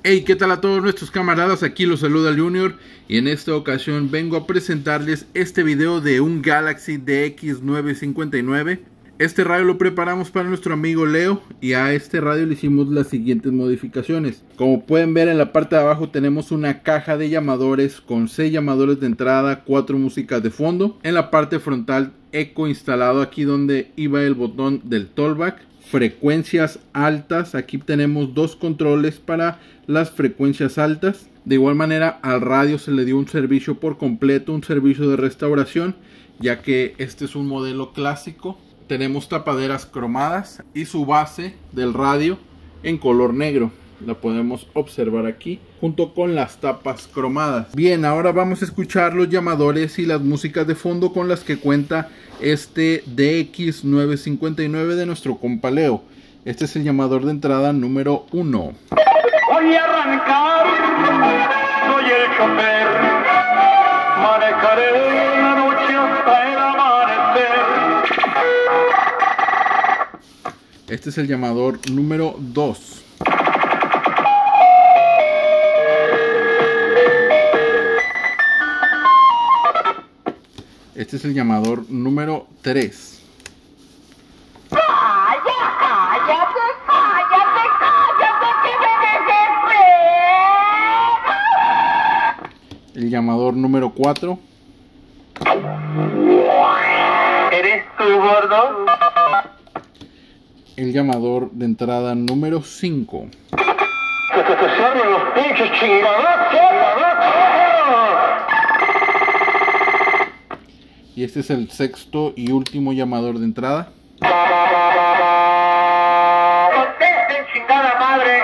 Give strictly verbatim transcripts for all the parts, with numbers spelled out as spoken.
Hey, ¿qué tal a todos nuestros camaradas? Aquí los saluda el Junior y en esta ocasión vengo a presentarles este video de un Galaxy D X nueve cincuenta y nueve. Este radio lo preparamos para nuestro amigo Leo y a este radio le hicimos las siguientes modificaciones. Como pueden ver, en la parte de abajo tenemos una caja de llamadores con seis llamadores de entrada, cuatro músicas de fondo. En la parte frontal, eco instalado aquí donde iba el botón del Talkback. Frecuencias altas, aquí tenemos dos controles para las frecuencias altas. De igual manera al radio se le dio un servicio por completo, un servicio de restauración, ya que este es un modelo clásico. Tenemos tapaderas cromadas y su base del radio en color negro. La podemos observar aquí junto con las tapas cromadas. Bien, ahora vamos a escuchar los llamadores y las músicas de fondo con las que cuenta este D X nueve cincuenta y nueve de nuestro compa Leo. Este es el llamador de entrada número uno. Voy a arrancar, soy el chofer, manejaré la noche hasta el amanecer. Este es el llamador número dos. Este es el llamador número tres. ¡Cállate, cállate, cállate, cállate, que me desespero! El llamador número cuatro. ¿Eres tú, gordo? El llamador de entrada número cinco. ¡Que se te cierren los pinches chingados! Y este es el sexto y último llamador de entrada. ¡Contesten, chingada madre!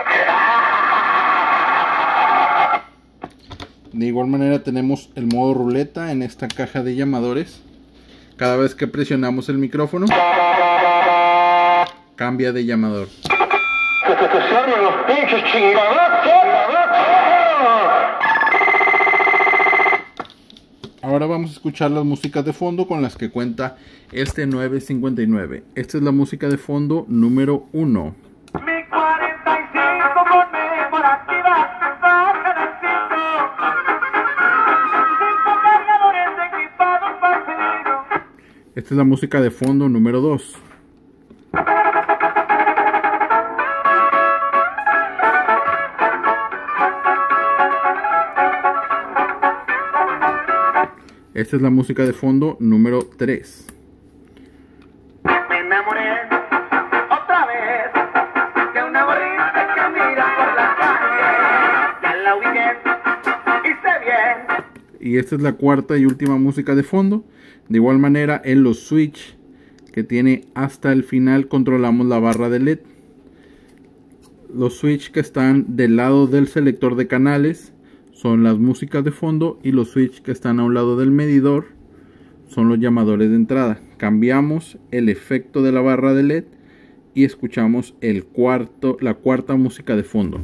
De igual manera tenemos el modo ruleta en esta caja de llamadores. Cada vez que presionamos el micrófono, cambia de llamador. ¡Que se te cierren los pinches chingados! Ahora vamos a escuchar las músicas de fondo con las que cuenta este nueve cincuenta y nueve. Esta es la música de fondo número uno. Mi cuarenta y cinco conmemorativa, baja cinco cargadores equipados para peligro. Esta es la música de fondo número dos. Esta es la música de fondo número tres. Me enamoré otra vez de una borrita que mira por la calle. Ya la ubiqué, hice bien. Y esta es la cuarta y última música de fondo. De igual manera, en los switch que tiene hasta el final controlamos la barra de L E D. Los switch que están del lado del selector de canales son las músicas de fondo, y los switch que están a un lado del medidor son los llamadores de entrada. Cambiamos el efecto de la barra de L E D y escuchamos el cuarto, la cuarta música de fondo.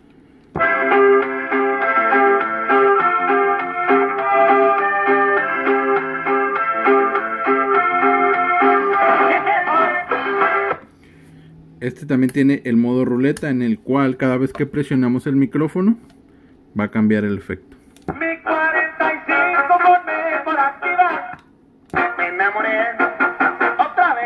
Este también tiene el modo ruleta, en el cual cada vez que presionamos el micrófono va a cambiar el efecto. Mi cuarenta y cinco conmemorativa, me enamoré otra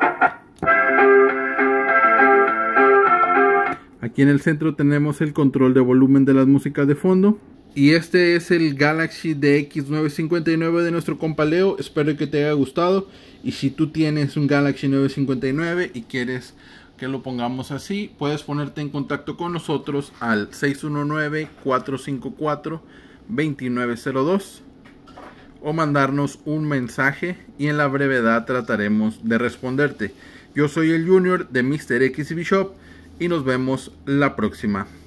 vez. Aquí en el centro tenemos el control de volumen de las músicas de fondo. Y este es el Galaxy D X nueve cincuenta y nueve de nuestro compa Leo. Espero que te haya gustado. Y si tú tienes un Galaxy nueve cincuenta y nueve y quieres que lo pongamos así, puedes ponerte en contacto con nosotros al seis uno nueve, cuatro cinco cuatro, dos nueve cero dos o mandarnos un mensaje y en la brevedad trataremos de responderte. Yo soy el Junior de Mister X B Shop y nos vemos la próxima.